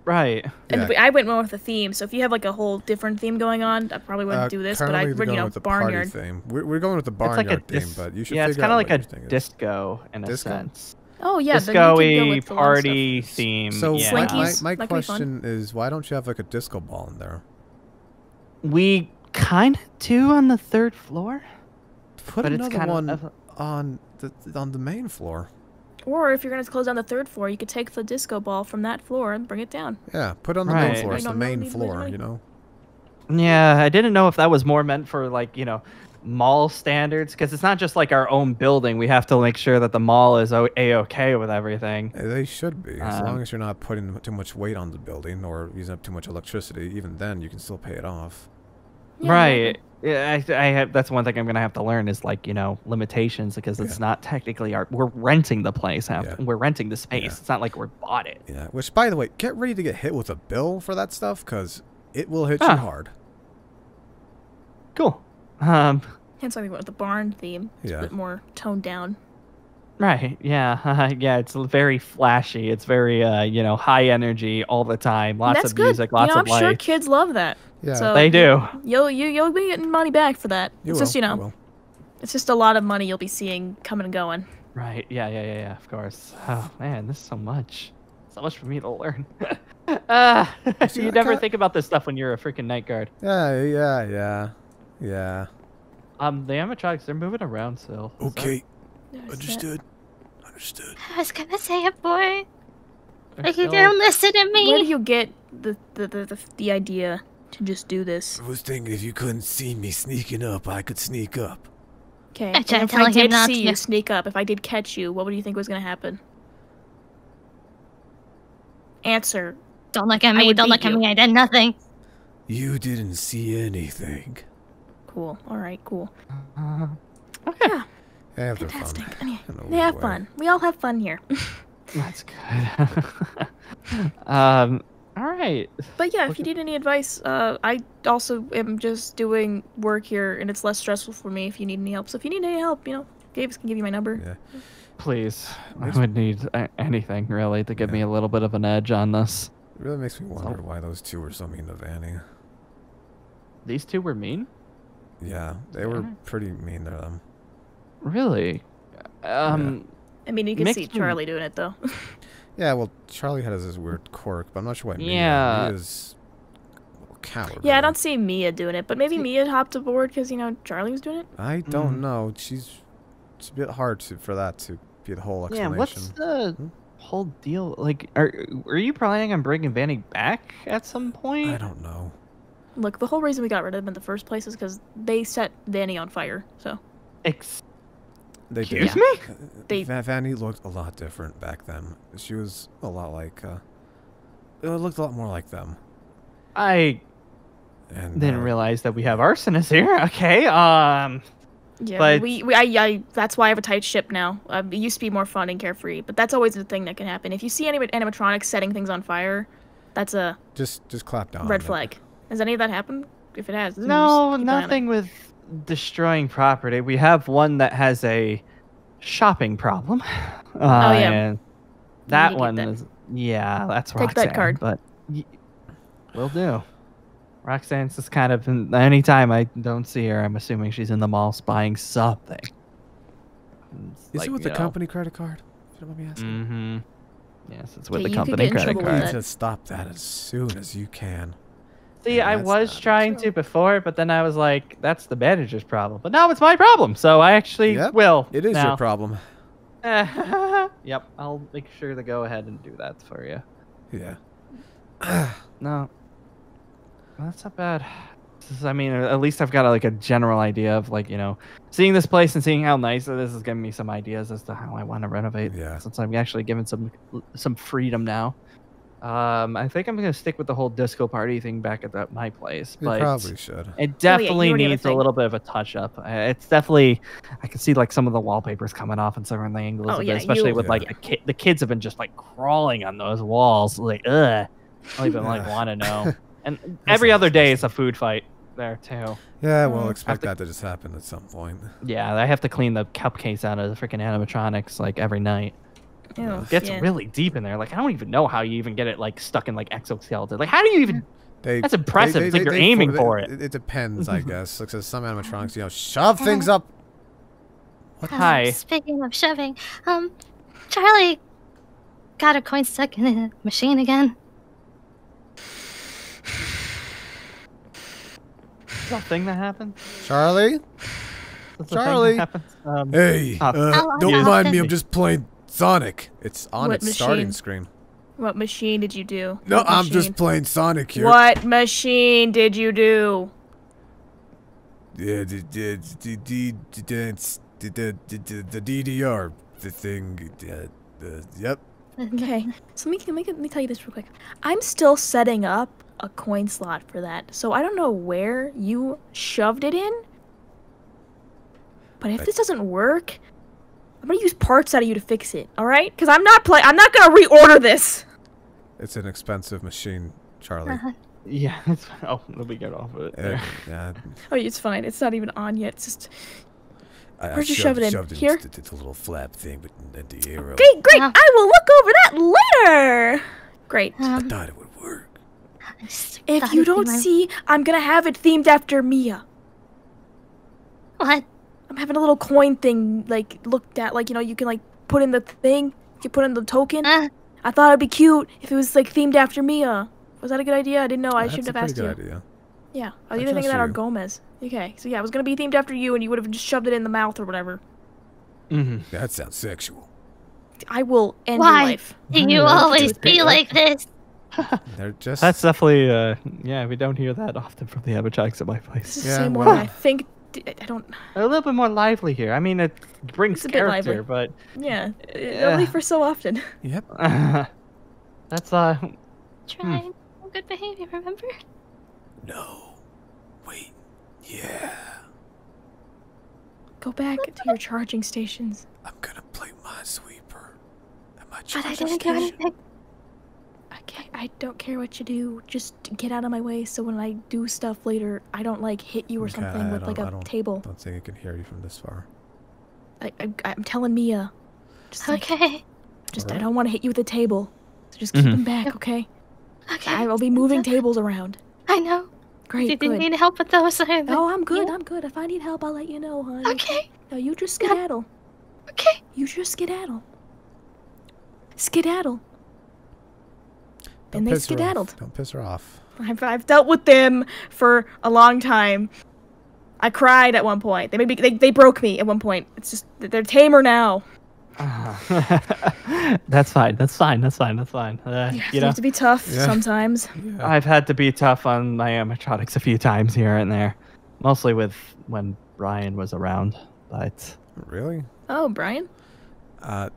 Right. And Yeah. we- I went more with the theme. So if you have like a whole different theme going on, I probably wouldn't Uh, do this. But currently I they're would, you going know, with the barnyard. party theme. We're, we're going with the It's barnyard like a theme, dis- but you should yeah, it's figure kind out of like what a your thing is. disco in a Disco? sense. Oh yeah, then you could go Disco-y with a lot of party stuff. theme. So yeah. my, my, Slinkies, my that could be fun. question is, why don't you have like a disco ball in there? We kind of do on the third floor. Put But it's another kind one of- on the on the main floor. Or if you're gonna close down the third floor, you could take the disco ball from that floor and bring it down. Yeah, put it on the Right. main floor. You It's the don't know main need floor, money. you know. Yeah, I didn't know if that was more meant for like, you know, mall standards because it's not just like our own building. We have to make sure that the mall is o- a-okay with everything. Eh, They should be, as Um, long as you're not putting too much weight on the building or using up too much electricity. Even then, you can still pay it off. Yeah, Right. Yeah, I, I have, that's one thing I'm gonna have to learn is like, you know, limitations because it's Yeah. not technically our. We're renting the place. Half, Yeah. We're renting the space. Yeah. It's not like we bought it. Yeah. Which, by the way, get ready to get hit with a bill for that stuff, cause it will hit Huh. you hard. Cool. Um. Hence why we went with the barn theme. It's Yeah. a bit more toned down. Right. Yeah. yeah. It's very flashy. It's very, uh, you know, high energy all the time. And Lots that's of good. music. Lots you know, of I'm sure lights. kids love that. Yeah. So They do. You'll you you'll be getting money back for that. You it's will, just you you know, will. it's just a lot of money you'll be seeing coming and going. Right. Yeah. Yeah. Yeah. Yeah. Of course. Oh man, this is so much. So much for me to learn. uh, See, you I never kinda- think about this stuff when you're a freaking night guard. Yeah, yeah, yeah, yeah. Um, the animatronics, they're moving around still. Is that- Okay, There's understood. Understood. I was gonna say it, boy. they're Like you still- don't listen to that- Where do me. you get the the, the the the idea to just do this? I was thinking if you couldn't see me sneaking up, I could sneak up. Okay. I tried and if I telling him did not see to. you sneak up, if I did catch you, what would you think was gonna happen? Answer. Don't look at I me. would Don't beat look at you. me. I did nothing. You didn't see anything. Cool. All right. Cool. Uh, okay. Yeah. Yeah, they're Fantastic. fun. Anyway, in a they weird have way. fun. We all have fun here. That's good. um. All right. But yeah, if Okay. you need any advice, uh, I also am just doing work here, and it's less stressful for me. If you need any help, so if you need any help, you know, Gabe's can give you my number. Yeah. Please. I Makes- would need a- anything really to give Yeah. me a little bit of an edge on this. It really makes me wonder why those two were so mean to Vanny. These two were mean. Yeah, they were Okay. pretty mean to them. Really? Um. I mean, you can Mixed see with- Charlie doing it though. Yeah, well, Charlie has this weird quirk, but I'm not sure why. Yeah. Mia, Mia's a little coward. yeah, I really. don't see Mia doing it, but maybe See- Mia hopped aboard because you know Charlie was doing it. I don't Mm. know. She's it's a bit hard to for that to be the whole Yeah. explanation. What's the Hmm? whole deal? Like, are are you planning on bringing Vanny back at some point? I don't know. Look, the whole reason we got rid of them in the first place is because they set Vanny on fire. So Ex- They Excuse did. me? They- Va- Vanny looked a lot different back then. She was a lot like. Uh, it looked a lot more like them. I And didn't uh, realize that we have arsonists here. Okay. Um. yeah, But- we, we I, I that's why I have a tight ship now. Um, it used to be more fun and carefree, but that's always the thing that can happen. If you see any animatronics setting things on fire, that's a Just, just clap down. red on it. flag. Has any of that happened? If it has, then No, just keep an eye on it. nothing with destroying property. We have one that has a shopping problem. Uh, Oh, yeah. and that get one that. is yeah, that's Take Roxanne. that card. But y- will do. Roxanne's just kind of anytime I don't see her, I'm assuming she's in the mall spying something. It's Is like, it with you the know, company credit card? If you don't mind me asking. Mm-hmm. Yes, it's with Yeah, the you could company get in credit trouble with card. You that. need to stop that as soon as you can. See, Yeah, I that's was not trying true. to before, but then I was like, that's the manager's problem. But now it's my problem, so I actually Yep, will. It is now. your problem. Yep, I'll make sure to go ahead and do that for you. Yeah. No, that's not bad. This is, I mean, at least I've got like a general idea of like, you know, seeing this place and seeing how nice it is is giving me some ideas as to how I want to renovate. Yeah. Since I'm actually given some some freedom now. Um, I think I'm gonna stick with the whole disco party thing back at the, my place, You but probably should. it you definitely already have a needs a thing. little bit of a touch up. Uh, It's definitely, I can see like some of the wallpapers coming off and some of the angles Oh, of it, yeah, especially you- with like Yeah. the kid. The kids have been just like crawling on those walls, like ugh. I don't even like Ugh. want to know. And every other day is a food fight there too. Yeah, Uh, well, have expect to- that to just happen at some point. Yeah, I have to clean the cupcakes out of the freaking animatronics like every night. Ew, It gets yeah. really deep in there. Like I don't even know how you even get it like stuck in like exoskeleton. Like how do you even? They, That's impressive. It's like you're aiming for it. It depends, I guess. Like, 'cause some animatronics, you know, shove things up. What? Um, Hi. Speaking of shoving, um, Charlie got a coin stuck in the machine again. Is that a thing that happens? Charlie? That's a thing that Charlie? happens? Um, Hey, uh, uh, How don't often? mind me. I'm just playing Sonic. It's on What its starting machine? screen. What machine did you do? No, What I'm machine? just playing Sonic here. What machine did you do? Yeah, the the the the the the the the the D D R, the thing. The, the yep. Okay, so let me, let me let me tell you this real quick. I'm still setting up a coin slot for that, so I don't know where you shoved it in. But if this doesn't work, I'm gonna use parts out of you to fix it. All right? Because I'm not play. I'm not gonna reorder this. It's an expensive machine, Charlie. Uh, yeah. It's, oh, let me get off of it. Uh, there. yeah, Oh, it's fine. It's not even on yet. It's just I, I Where'd you shoved, shove it in? shoved Here? It's, it's a little flap thing, but then the arrow. great. Great. Uh. I will look over that later. Great. I um, thought it would work. I just If thought you it'd be don't my- see, I'm gonna have it themed after Mia. What? I'm having a little coin thing, like, looked at, like, you know, you can, like, put in the thing, you can put in the token. Uh, I thought it'd be cute if it was, like, themed after Mia. Was that a good idea? I didn't know. I That's shouldn't a have pretty asked good you. idea. Yeah. I I was either thinking trust that or you. Gomez. Okay, so yeah, it was gonna be themed after you, and you would have just shoved it in the mouth or whatever. Mm-hmm. That sounds sexual. I will end Why? your life. do you Mm, always that's be great. like this? They're just. That's definitely. Uh, yeah, we don't hear that often from the animatronics at my This place. is the Yeah, same well- one. I think. I don't. They're a little bit more lively here. I mean, it brings It's a bit lively. character, but Yeah. Yeah. Only for so often. Yep. that's uh. Trying good behavior, remember? No. Wait. Yeah. Go back to your charging stations. I'm gonna play Minesweeper. At my But I charging didn't do station. anything. Okay, I don't care what you do. Just get out of my way so when I do stuff later, I don't like hit you or Okay, something I with like don't- I a don't- table. Don't think I can hear you from this far. I, I, I'm telling Mia. Just like, Okay. just I Alright. don't want to hit you with a table. So just keep Mhm. him back, okay? Okay. I will be moving So- tables around. I know. Great, You didn't good. need help with those. I Oh, I'm good. I'm good. If I need help, I'll let you know, honey. Okay. No, you just skedaddle. Okay. You just skedaddle. Skedaddle. Don't And they piss her off. skedaddled. Don't piss her off. I've, I've dealt with them for a long time. I cried at one point. They made me, they, they broke me at one point. It's just they're tamer now. that's fine. That's fine. That's fine. That's fine. Uh, You, you know, have to be tough Yeah. sometimes. Yeah. I've had to be tough on my animatronics a few times here and there, mostly with when Brian was around. But Really? Oh, Brian. Uh.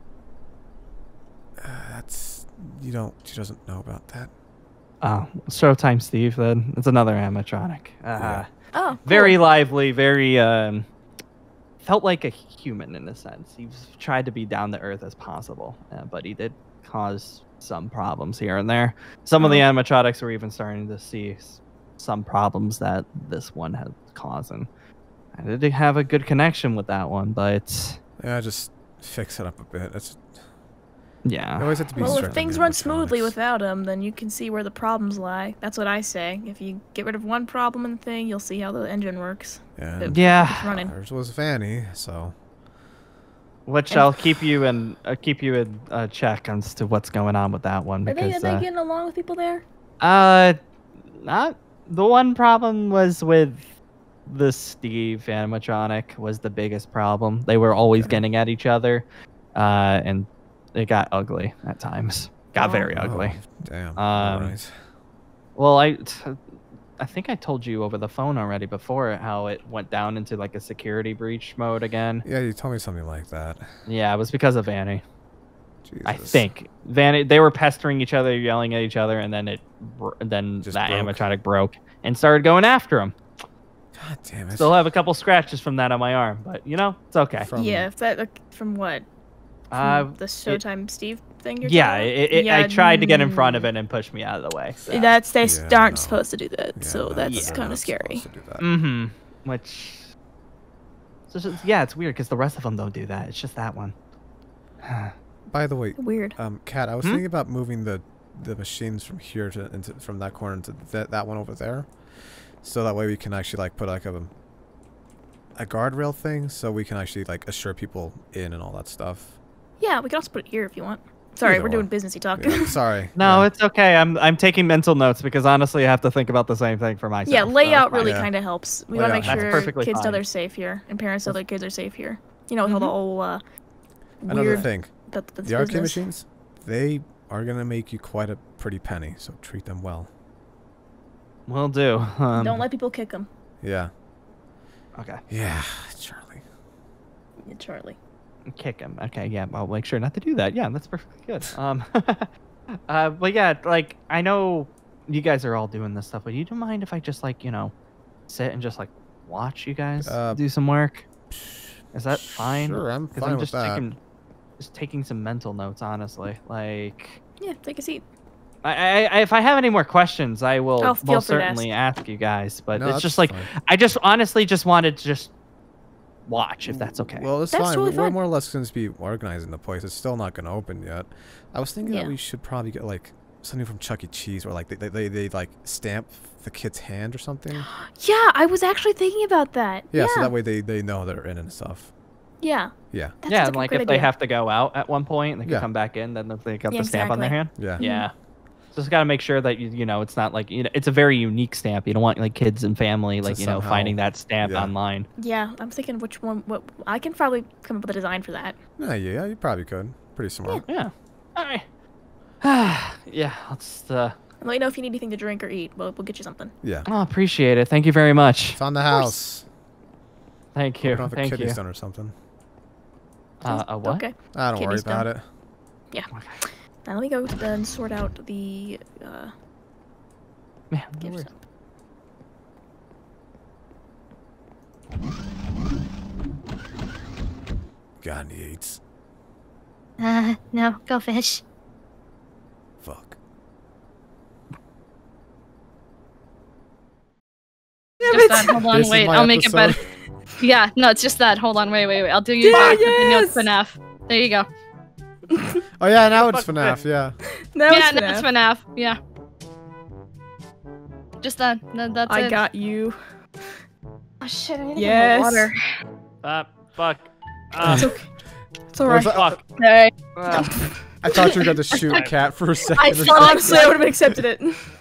uh, That's. You don't. She doesn't know about that. oh, Showtime Steve. Then it's another animatronic. Uh, Yeah. Oh, cool. Very lively. Very um, felt like a human in a sense. He was, tried to be down to earth as possible, uh, but he did cause some problems here and there. Some of the Oh. animatronics were even starting to see s- some problems that this one had causing. I did have a good connection with that one, but Yeah, just fix it up a bit. That's. You yeah. always have to be. Well, strict if on things the run smoothly animatronics. without him, then you can see where the problems lie. That's what I say. If you get rid of one problem in the thing, you'll see how the engine works. Yeah. It- Yeah. It's running. Ours was Vanny, so. Which And- I'll keep you in uh, keep you in uh, check as to what's going on with that one Are they, are because they uh, getting along with people there? Uh, not the one problem was with the Steve animatronic was the biggest problem. They were always Okay. getting at each other, uh, and it got ugly at times. Got Oh. very ugly. Oh, damn. Um, Alright. Well, I, t- I think I told you over the phone already before how it went down into like a security breach mode again. Yeah, you told me something like that. Yeah, it was because of Vanny. Jesus. I think Vanny. They were pestering each other, yelling at each other, and then it, br- then Just that broke. animatronic broke and started going after him. God damn it. Still have a couple scratches from that on my arm, but you know, it's okay. From- Yeah, if that like, from what? From Uh, the Showtime Steve thing you're yeah, talking it, about? it, I Yeah, tried to get in front of mm, it and push me out of the way. That's they s Yeah, aren't no. supposed to do that, Yeah, so no, that's they're kind not of scary. supposed to do that. Mm-hmm. Which, so it's just- yeah, it's weird because the rest of them don't do that. It's just that one. by the way, Weird. um, Kat, I was Hmm? thinking about moving the the machines from here to into from that corner to that that one over there, so that way we can actually like put like a a guardrail thing, so we can actually like assure people in and all that stuff. Yeah, we can also put it here if you want. Sorry, Either we're doing or. businessy talk. Yeah, sorry. No, yeah. it's okay. I'm I'm taking mental notes because honestly, I have to think about the same thing for myself. Yeah, so layout it's fine. really Yeah. kind of helps. We want to Layout make helps. sure That's perfectly kids know fine. they're safe here, and parents know their kids are safe here. You know, with all the whole uh, Another weird thing, that that's the arcade business. machines, they are gonna make you quite a pretty penny, so treat them well. Will do. Um, Don't let people kick them. Yeah. Okay. Yeah, Charlie. Yeah, Charlie. Kick him. Okay, yeah, I'll make sure not to do that. Yeah, that's perfectly good. Um, uh, but yeah, like I know you guys are all doing this stuff, but you don't mind if I just like you know, sit and just like watch you guys Uh, do some work? Is that fine? Sure, I'm 'Cause fine I'm with just that. taking, just taking some mental notes, honestly. Like, Yeah, take a seat. I, I, I- if I have any more questions, I will Oh, feel most free to certainly ask you guys. But No, it's that's just like fine. I just honestly just wanted to just watch, if that's okay. Well, it's That's fine. totally We're fine. more or less going to be organizing the place. It's still not going to open yet. I was thinking Yeah. that we should probably get like something from Chuck E. Cheese, or like they they, they, they like stamp the kid's hand or something. Yeah, I was actually thinking about that. Yeah, Yeah, so that way they they know they're in and stuff. yeah. Yeah, That's yeah, such and a like great if they idea. have to go out at one point, they can Yeah. come back in. Then if they got Yeah, the stamp on their hand. exactly. yeah. Yeah. Just got to make sure that you you know it's not like you know it's a very unique stamp. You don't want like kids and family like you know somehow- finding that stamp yeah. online. Yeah, I'm thinking which one. What I can probably come up with a design for that. Yeah, yeah, you probably could. Pretty smart. Yeah. All right. yeah. Let's. Uh, Let me know if you need anything to drink or eat. We'll we'll get you something. Yeah. oh, appreciate it. Thank you very much. It's on the course. house. Thank Hope we you. don't have a Thank kidney you. stone or something. Uh, a what? Okay. I don't Kidney worry stone. about it. Now let me go and sort out the uh, Man, no gifts. worries. Got any eights? Uh, no, go fish. Fuck. Just that. Hold on, This is wait. my I'll make it better. episode. Yeah, no, it's just that. Hold on, wait, wait, wait. I'll do you Yeah, back with the notes yes! FNAF. There you go. Oh yeah, now it's FNAF. Yeah. Now yeah, it's no, it's FNAF. FNAF. Yeah. Just that. that that's I it. got you. Oh shit! I need to Yes. get my water. Uh, fuck. Uh, It's okay. It's alright. fuck. Alright. Uh, I thought you were going to shoot Cat for a second. I or thought- something. Honestly, I would have accepted it.